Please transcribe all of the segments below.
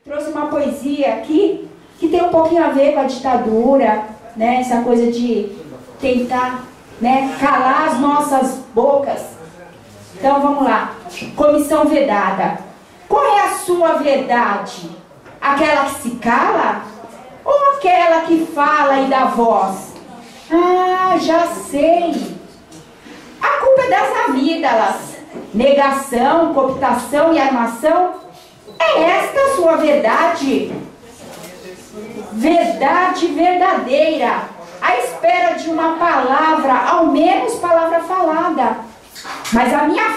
trouxe uma poesia aqui que tem um pouquinho a ver com a ditadura, né? Essa coisa de tentar, né, calar as nossas bocas. Então vamos lá. Comissão vedada. Qual é a sua verdade? Aquela que se cala? Ou aquela que fala e dá voz? Ah, já sei. A culpa é das amígdalas. Negação, cooptação e armação. É esta a sua verdade? Verdade verdadeira, à espera de uma palavra, ao menos palavra falada. Mas a minha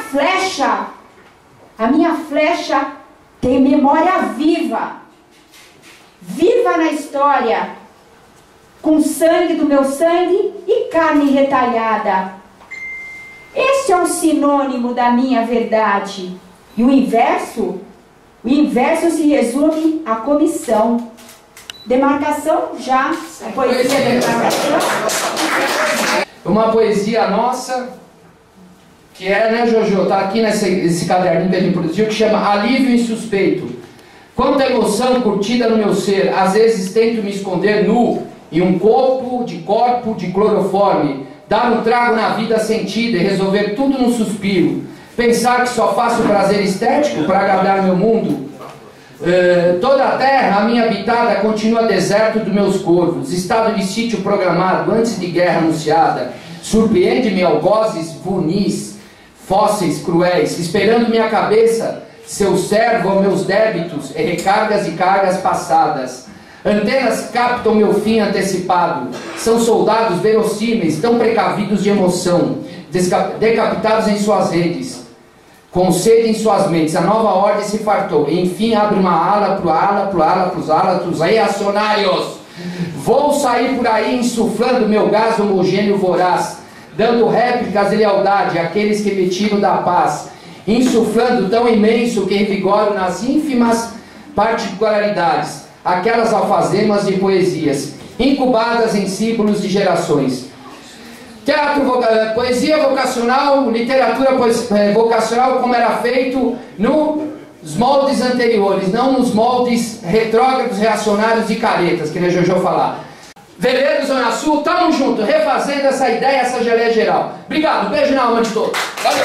flecha tem memória viva, viva na história, com sangue do meu sangue e carne retalhada. Esse é um sinônimo da minha verdade. E o inverso se resume à comissão. Demarcação já, a poesia da demarcação. Uma poesia nossa, que é, né, Jojo, tá aqui nesse caderninho que a gente produziu, que chama Alívio Insuspeito. Quanta emoção curtida no meu ser, às vezes tento me esconder nu em um corpo de cloroforme, dar um trago na vida sentida e resolver tudo num suspiro, pensar que só faço prazer estético para agradar meu mundo. Toda a terra, a minha habitada, continua deserto dos meus corvos, estado de sítio programado antes de guerra anunciada. Surpreende-me algozes vunis, fósseis cruéis, esperando minha cabeça, seu servo aos meus débitos e recargas e cargas passadas. Antenas captam meu fim antecipado, são soldados verossímeis, tão precavidos de emoção, decapitados em suas redes. Com sede em suas mentes, a nova ordem se fartou. E enfim abre uma ala pros álatros reacionários. Vou sair por aí insuflando meu gás homogêneo voraz, dando réplicas de lealdade àqueles que me tiram da paz, insuflando tão imenso que revigoram nas ínfimas particularidades, aquelas alfazemas de poesias, incubadas em símbolos de gerações. Teatro, poesia vocacional, literatura vocacional como era feito nos moldes anteriores, não nos moldes retrógrados, reacionários e caretas, que nem a Jojo falar. Veredas, Zona Sul, tamo junto, refazendo essa ideia, essa geleia geral. Obrigado, beijo na alma de todos. Valeu.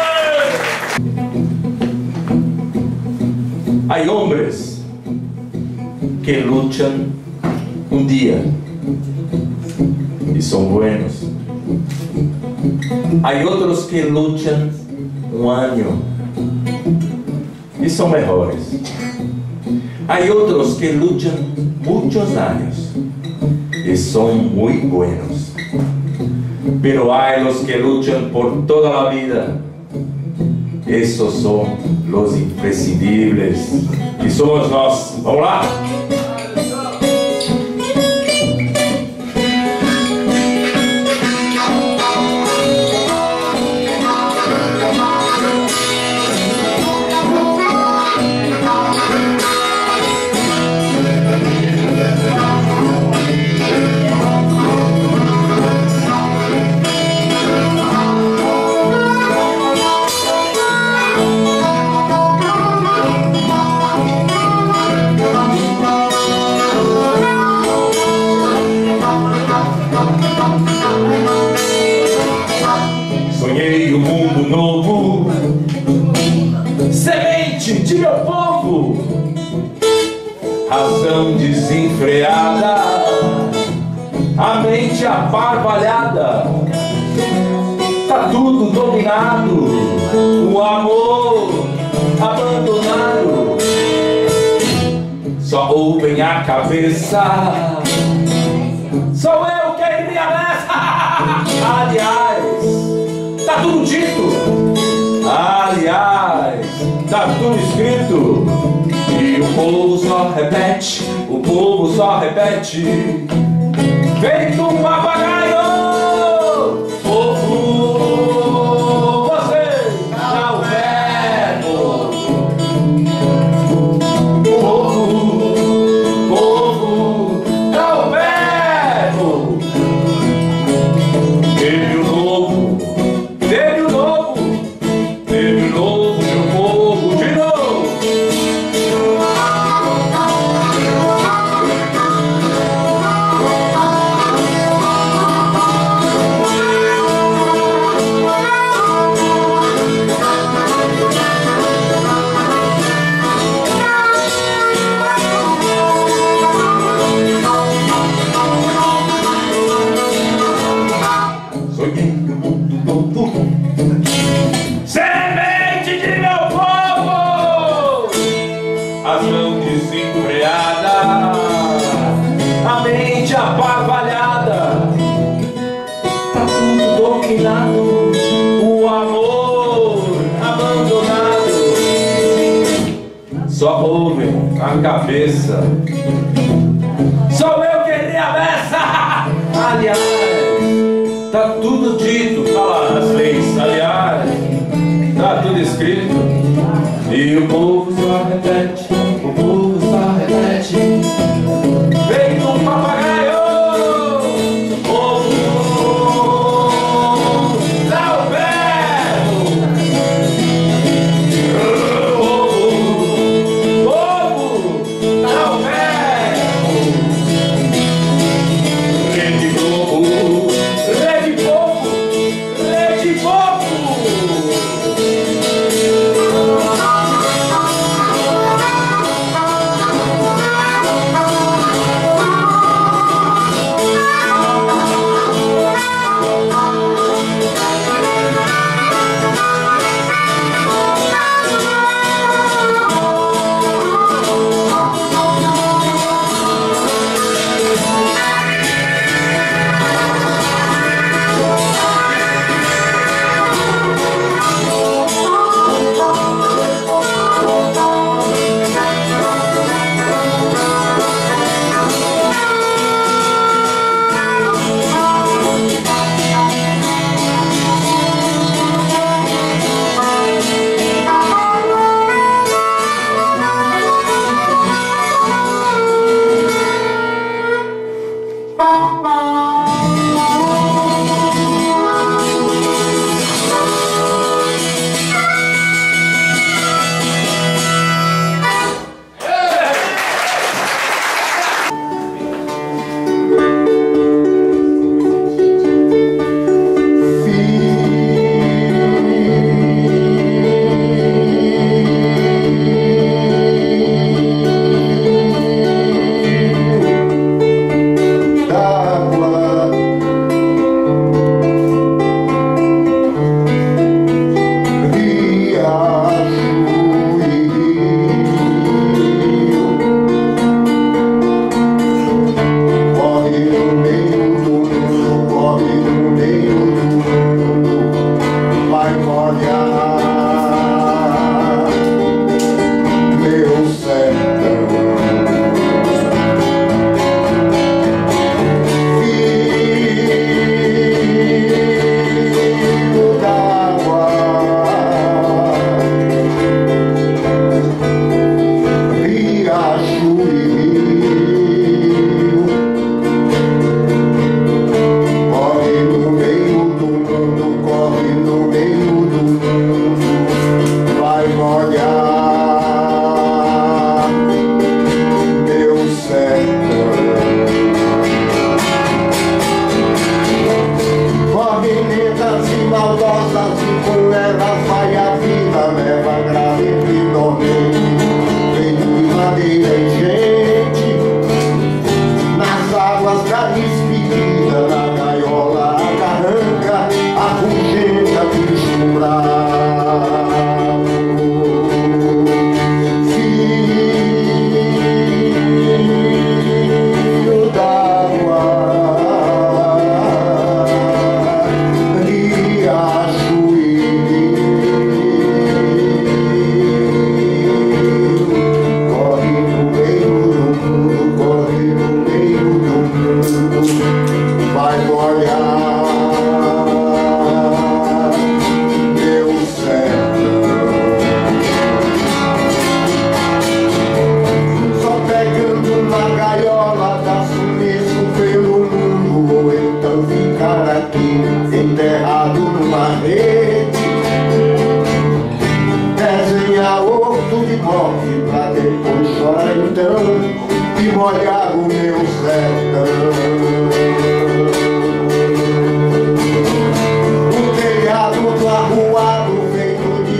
Hay hombres que luchan un día y son buenos. Hay otros que luchan un año y son mejores. Hay otros que luchan muchos años y son muy buenos. Pero hay los que luchan por toda la vida. Esos son los imprescindibles. Y somos nós. Vamos lá! Sonhei um mundo novo, semente de meu povo, razão desenfreada, a mente aparvalhada, tá tudo dominado, o amor abandonado, só ouvem a cabeça, sou eu quem iria nessa, aliás, tá tudo dito, aliás, tá tudo escrito, e o povo só repete, feito um papagaio. Povo, você dá o verbo. Povo, dá o verbo. Teve o novo, meu povo de novo. Só ouve a cabeça. Sou eu que arremessa. Aliás, tá tudo dito, fala as leis. Aliás, tá tudo escrito. E o povo só repete, o povo só repete. Feito um papagaio.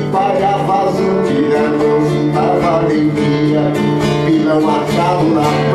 Pilão achado na